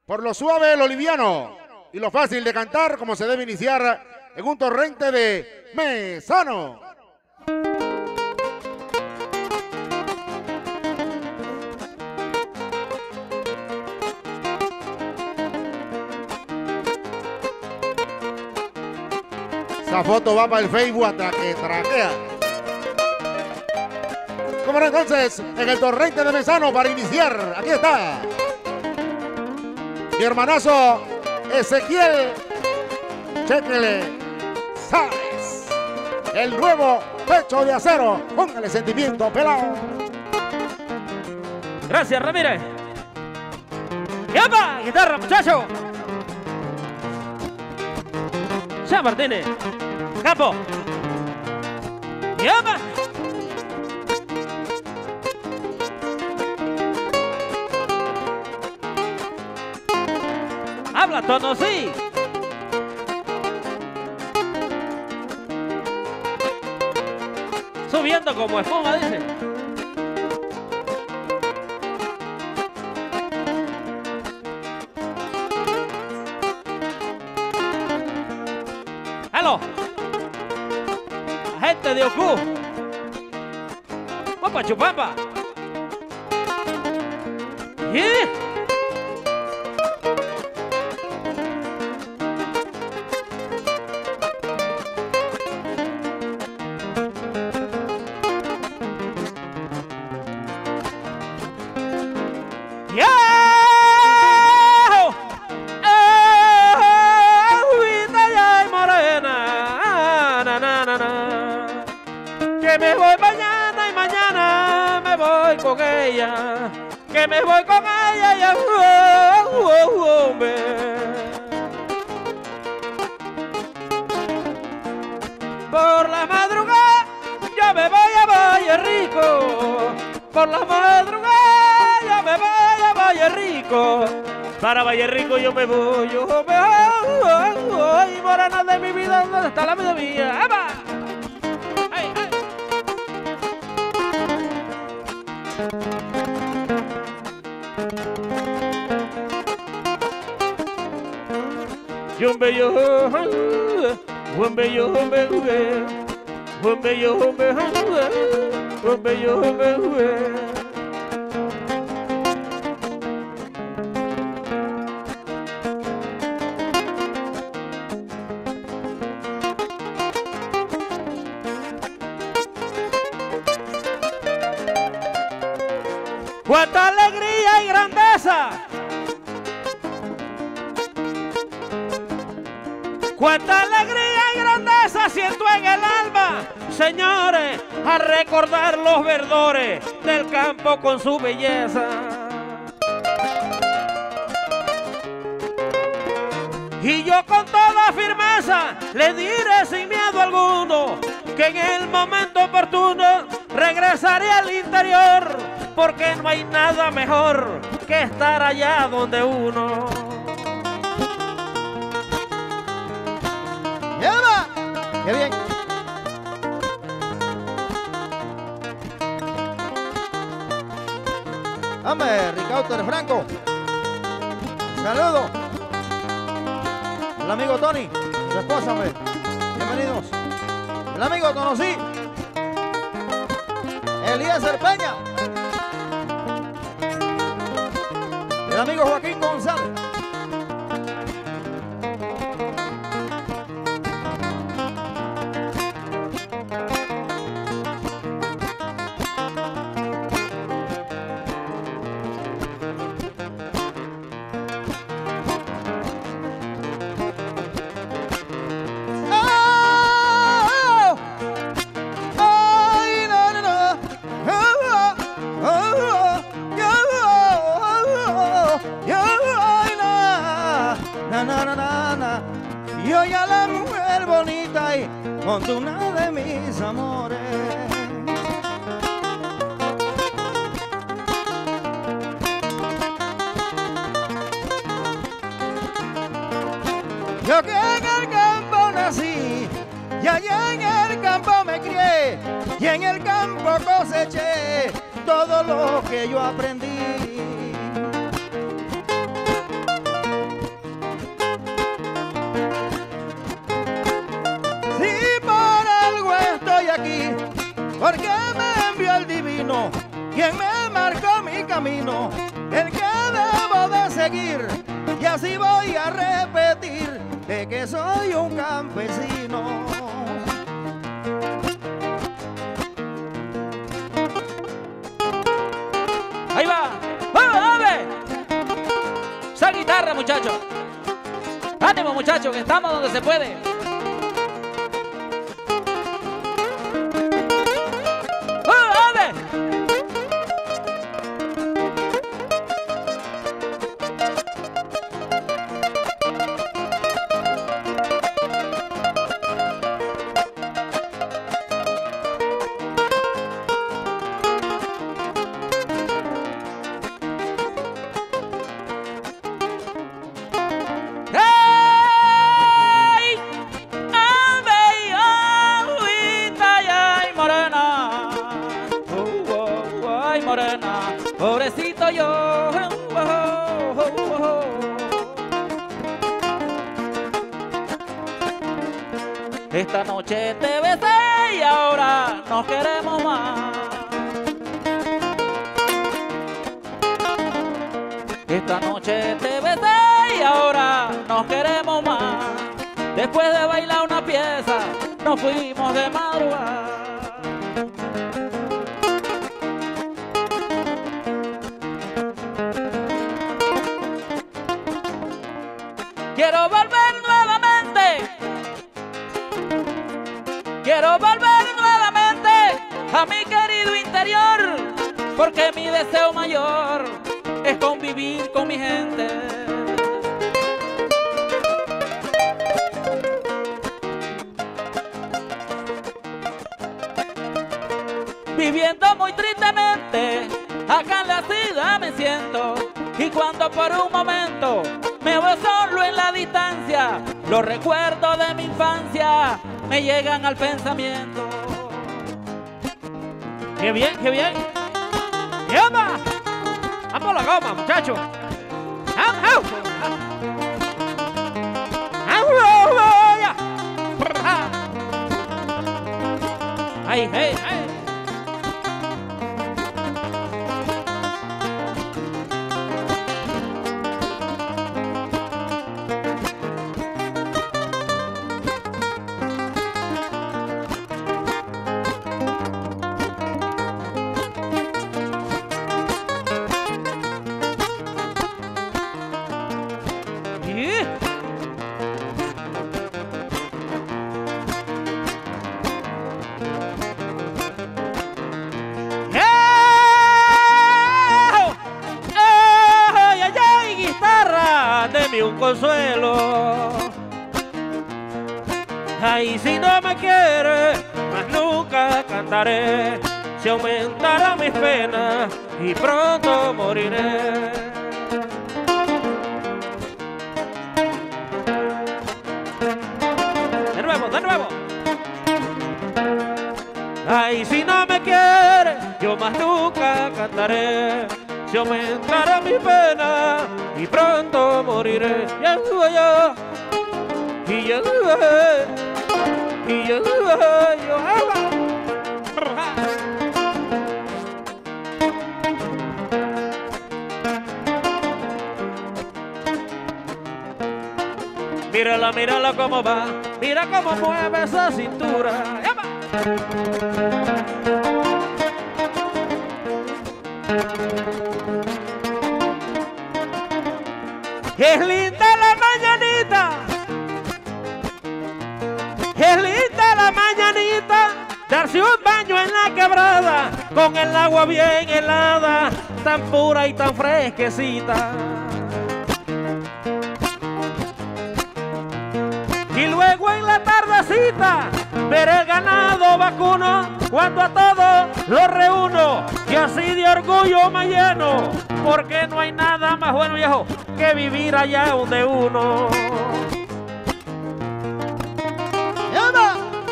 Por lo suave, lo liviano y lo fácil de cantar, como se debe iniciar en un torrente de Mesano. Esa foto va para el Facebook hasta que traquea. Como no, entonces, en el torrente de Mesano para iniciar, aquí está mi hermanazo Ezequiel Chéquele Sáez, el nuevo pecho de acero. Póngale sentimiento, pelado. Gracias, Ramírez. ¡Yapa! ¡Guitarra, muchacho! ¡Ya, Martínez! ¡Campo! ¡Yapa! ¡Habla, tono, sí! Subiendo como espuma, dice. ¡Aló! La gente de Ocú. ¡Papa chupapa! ¡Yeah! Que me voy mañana y mañana me voy con ella. Que me voy con ella y hombre. Por la madrugada yo me voy a Valle Rico. Por la madrugada yo me voy a Valle Rico. Para Valle Rico yo me voy, morena de mi vida, ¿dónde está la vida mía? ¡Eva! ¡Ay, ay! Yo bello, buen bello, buen bello, buen bello, ¡cuánta alegría y grandeza! ¡Cuánta alegría y grandeza siento en el alma! Señores, a recordar los verdores del campo con su belleza. Y yo con toda firmeza le diré sin miedo alguno que en el momento oportuno regresaré al interior, porque no hay nada mejor que estar allá donde uno. ¡Llama! ¡Qué bien! Hombre, Ricardo Franco. Saludos. El amigo Tony, su esposa, hombre. Bienvenidos. El amigo Tonosí. Eliezer Peña. El amigo Joaquín González. Yo ya la mujer bonita y monté una de mis amores. Yo que en el campo nací y allá en el campo me crié y en el campo coseché todo lo que yo aprendí. porque me envió el divino, quien me marcó mi camino, el que debo de seguir, y así voy a repetir de que soy un campesino. Ahí va. ¡Vamos, dame! Esa guitarra, muchachos. Ánimo, muchachos, que estamos donde se puede. ¡Vamos, dame! Pobrecito yo, esta noche te besé y ahora nos queremos más. Esta noche te besé y ahora nos queremos más. Después de bailar una pieza, nos fuimos de madrugada. Quiero volver nuevamente, quiero volver nuevamente a mi querido interior, porque mi deseo mayor es convivir con mi gente. Viviendo muy tristemente, acá en la ciudad me siento, y cuando por un momento me veo solo en la distancia, los recuerdos de mi infancia me llegan al pensamiento. ¡Qué bien, qué bien! ¡Llama! ¡Vamos a la goma, muchachos! ¡Au, au! ¡Ay, hey, hey! Un consuelo. Ay, si no me quieres, más nunca cantaré. Se aumentarán mis penas y pronto moriré. De nuevo, de nuevo. Ay, si no me quieres, yo más nunca cantaré. Se aumentará mi pena y pronto moriré. Ya yo, y yo, y yo, mírala, mírala cómo va, mira cómo mueve esa cintura. Es linda la mañanita, es linda la mañanita, darse un baño en la quebrada, con el agua bien helada, tan pura y tan fresquecita. Y luego en la tardecita, ver el ganado vacuno, cuando a todos los reúno, y así de orgullo me lleno, porque no hay nada más bueno, viejo, que vivir allá donde uno. ¡Llama!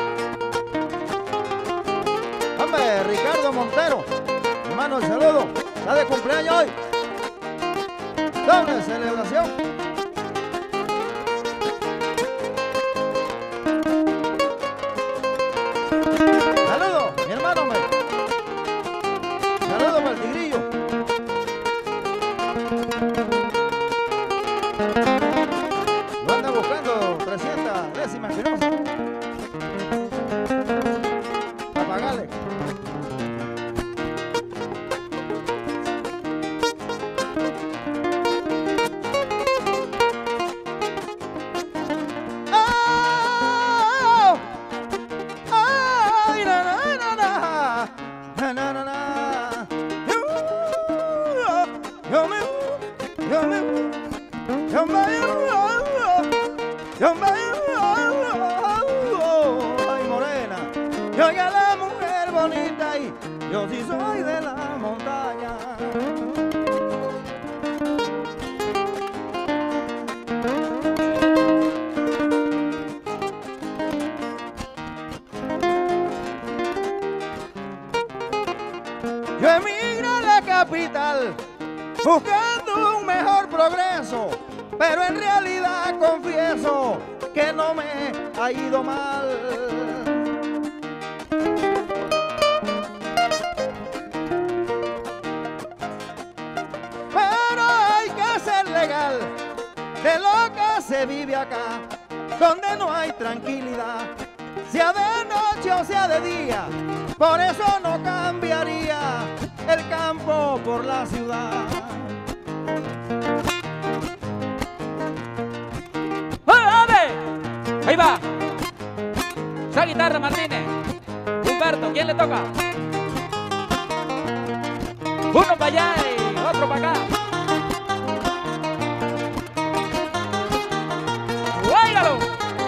Hombre, Ricardo Montero, hermano, el saludo, está de cumpleaños hoy. Doble celebración. Saludos, mi hermano, hombre. Lo anda buscando 300 décimas Espinosa. Para pagarle. Ay, morena, yo ya la mujer bonita y yo sí soy de la montaña. Yo emigro a la capital buscando un mejor progreso, pero en realidad confieso que no me ha ido mal. Pero hay que ser legal de lo que se vive acá, donde no hay tranquilidad, sea de noche o sea de día. Por eso no cambiaría el campo por la ciudad. Ahí va. Esa guitarra, Martínez. Humberto, ¿quién le toca? Uno para allá y otro para acá. ¡Óigalo!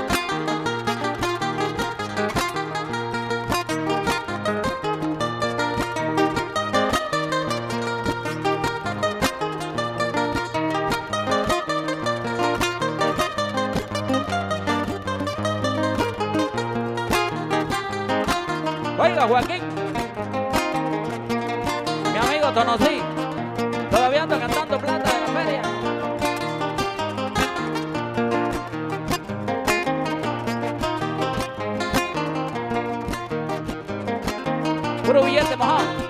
Oiga, Joaquín, mi amigo Tonosí, todavía ando cantando plata de la feria. Puro billete mojado.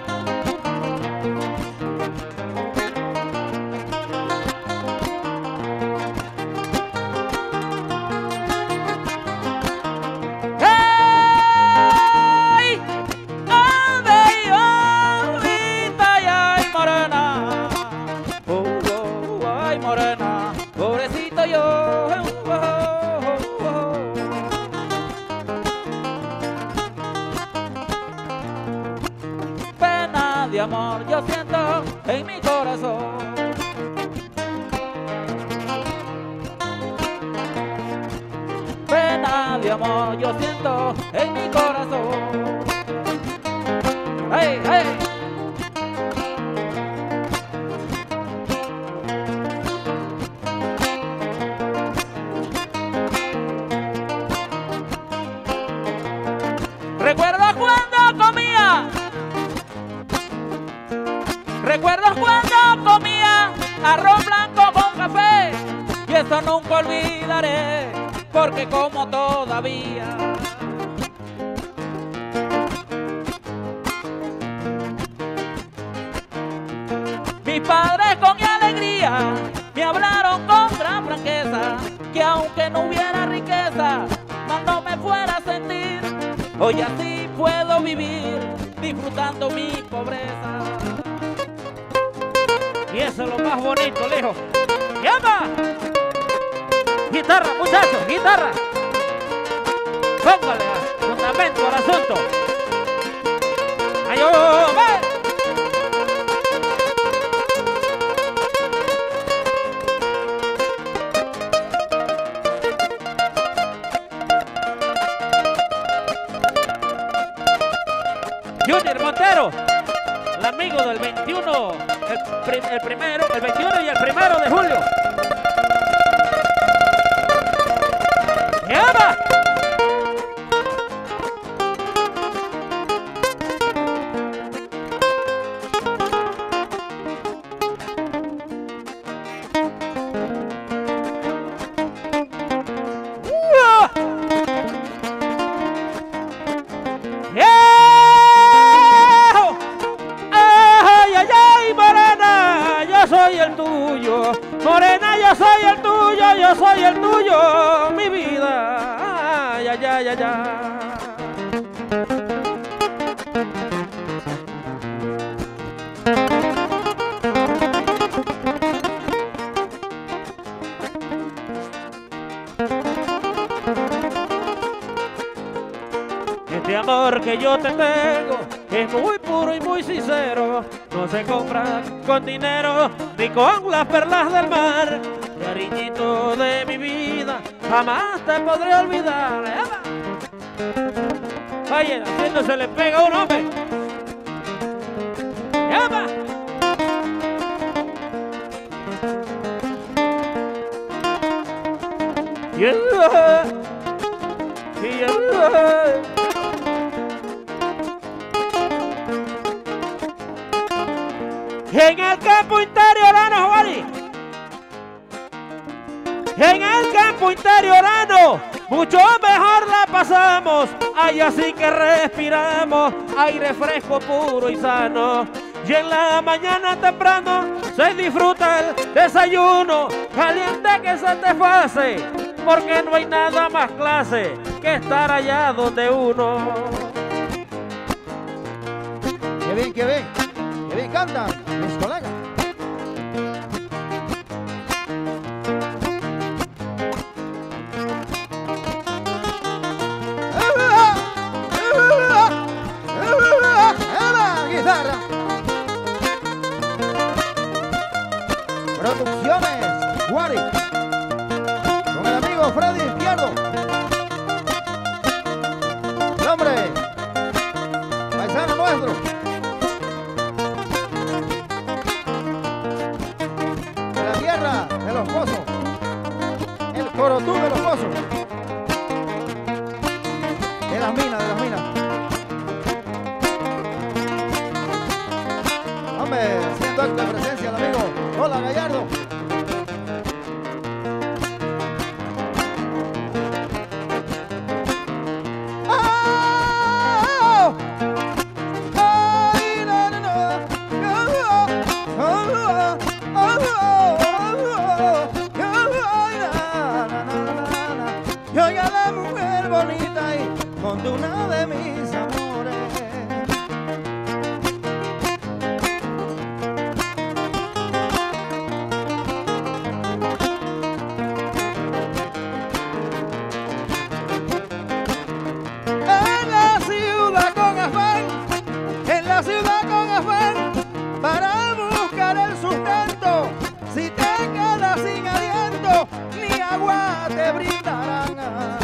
De amor yo siento en mi corazón. Pena de amor yo siento en mi corazón. ¡Hey, hey! Recuerdo cuando comía. Recuerdo cuando comía arroz blanco con café, y eso nunca olvidaré, porque como todavía. Mis padres con mi alegría me hablaron con gran franqueza, que aunque no hubiera riqueza, más no me fuera a sentir. Hoy así puedo vivir, disfrutando mi pobreza. Y eso es lo más bonito, lejos. ¡Llama! Guitarra, muchachos, guitarra. Póngale fundamento al asunto. ¡Ay, oh, ve! Junior Montero, el amigo del 21, el primero, el 21 y el 1 de julio. ¡Llama! Soy el tuyo, morena. soy el tuyo, yo soy el tuyo, mi vida. Ay, ay, ay, ay, ay. Este amor que yo te tengo es muy puro y muy sincero. No se compra con dinero ni con las perlas del mar. Cariñito de mi vida, jamás te podré olvidar. Oye, haciendo se le pega a un hombre. ¡Llama! En el campo interiorano, Juani, en el campo interiorano, mucho mejor la pasamos. Ay, así que respiramos aire fresco, puro y sano. Y en la mañana temprano se disfruta el desayuno caliente que satisface, porque no hay nada más clase que estar allá donde uno. Qué bien cantan mis colegas. Guitarra. Producciones Juari, con el amigo Freddy Izquierdo. El hombre paisano nuestro. De la tierra de los pozos. El corotú de los pozos. De las minas, de las minas. Hombre, siento acto de presencia el amigo Hola Gallardo. Yo oiga la mujer bonita y conté una de mis amores. En la ciudad con afán, para buscar el sustento. Si te quedas sin aliento, ni agua te brindarán.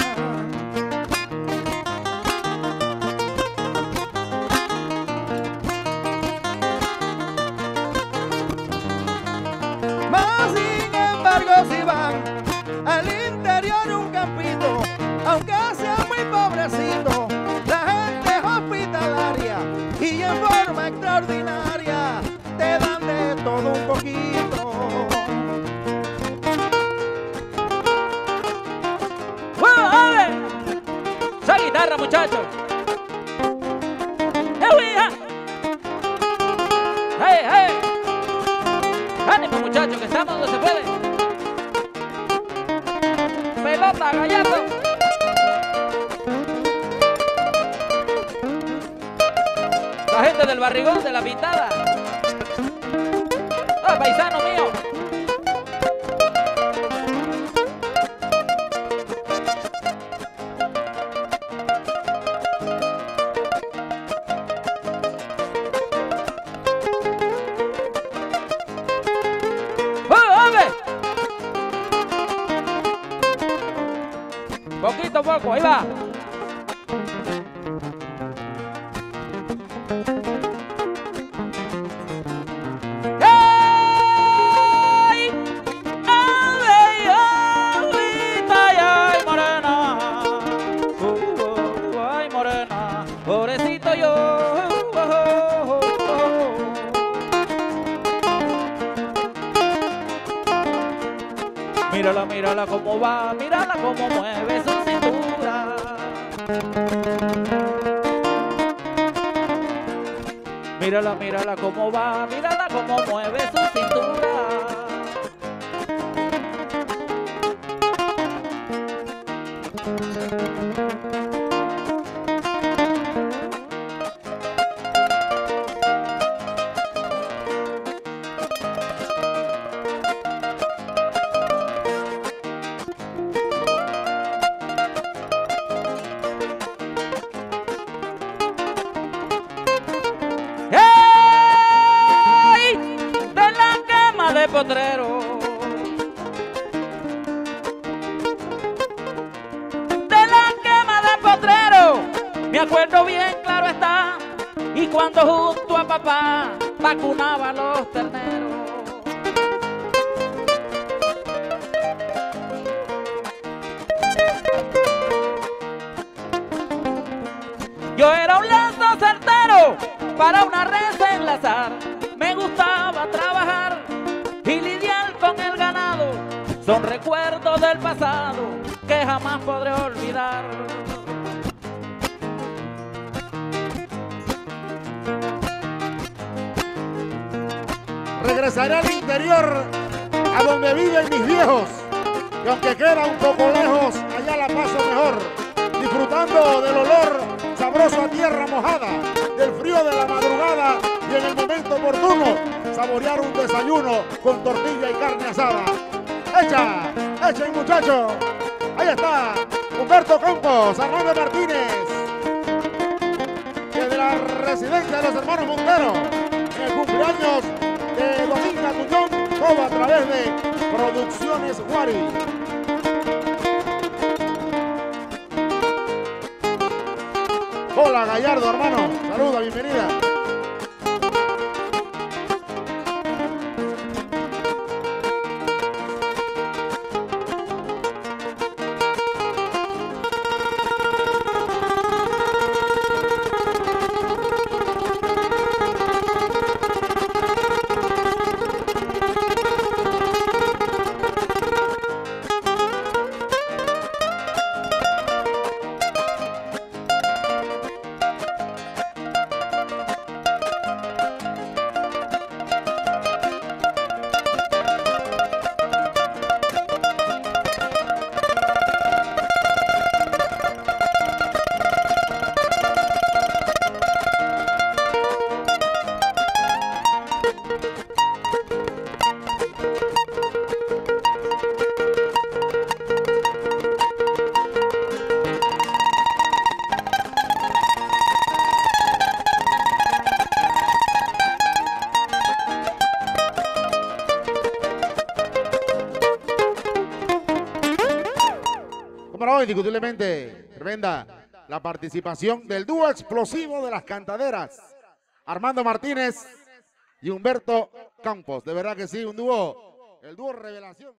Mas sin embargo, si van al interior un campito, aunque sea muy pobrecito, la gente es hospitalaria y en forma extraordinaria te dan de todo un poquito. ¡Esa guitarra, muchachos! ¡Hey, hey! ¡Ánimo, muchachos, que estamos donde se puede! ¡Pelota, Gallardo! La gente del barrigón, de la pintada. ¡Oh, paisano mío! Poquito a poco, ahí va. ¡Ay! ¡Ay, ay, morena! ¡Ay, morena! Pobrecito yo. Mírala, mírala cómo va, mírala cómo mueve su cintura. Mírala, mírala cómo va, mírala cómo mueve su cintura. acuerdo bien, claro está, y cuando junto a papá vacunaba a los terneros. Yo era un lazo certero para una red enlazar. Me gustaba trabajar y lidiar con el ganado. Son recuerdos del pasado que jamás podré olvidar. Regresaré al interior, a donde viven mis viejos, que aunque queda un poco lejos, allá la paso mejor, disfrutando del olor sabroso a tierra mojada, del frío de la madrugada y en el momento oportuno, saborear un desayuno con tortilla y carne asada. ¡Echen muchachos! Ahí está, Humberto Campos, Armando Martínez, desde la residencia de los hermanos Montero, en el cumpleaños de Dominga Tuñón, todo a través de Producciones Guari. Hola Gallardo, hermano, saluda, bienvenida. Indiscutiblemente tremenda la participación del dúo explosivo de las cantaderas, Armando Martínez y Humberto Campos. De verdad que sí, un dúo, el dúo revelación.